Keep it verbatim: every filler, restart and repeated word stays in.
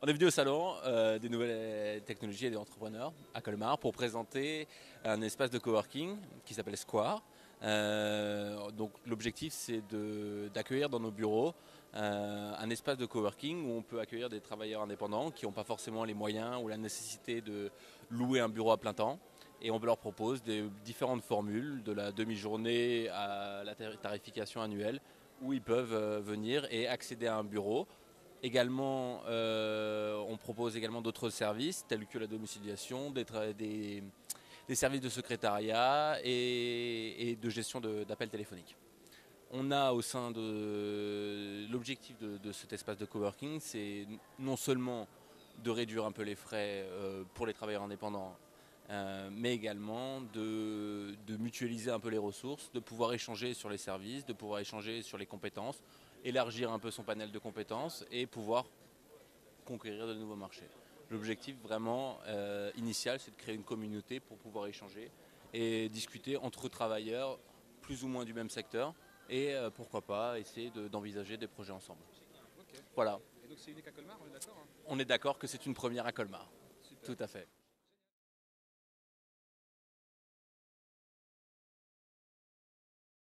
On est venu au salon euh, des nouvelles technologies et des entrepreneurs à Colmar pour présenter un espace de coworking qui s'appelle Square. Euh, donc l'objectif c'est d'accueillir dans nos bureaux euh, un espace de coworking où on peut accueillir des travailleurs indépendants qui n'ont pas forcément les moyens ou la nécessité de louer un bureau à plein temps. Et on leur propose des différentes formules, de la demi-journée à la tarification annuelle, où ils peuvent euh, venir et accéder à un bureau. Également, euh, on propose également d'autres services tels que la domiciliation, des, des, des services de secrétariat et, et de gestion d'appels téléphoniques. On a au sein de l'objectif de, de cet espace de coworking, c'est non seulement de réduire un peu les frais euh, pour les travailleurs indépendants, euh, mais également de, de mutualiser un peu les ressources, de pouvoir échanger sur les services, de pouvoir échanger sur les compétences, élargir un peu son panel de compétences et pouvoir conquérir de nouveaux marchés. L'objectif vraiment euh, initial, c'est de créer une communauté pour pouvoir échanger et discuter entre travailleurs plus ou moins du même secteur et euh, pourquoi pas essayer d'envisager de, des projets ensemble. Ok. Voilà. Et donc c'est unique à Colmar, on est d'accord hein? On est d'accord que c'est une première à Colmar. Super. Tout à fait.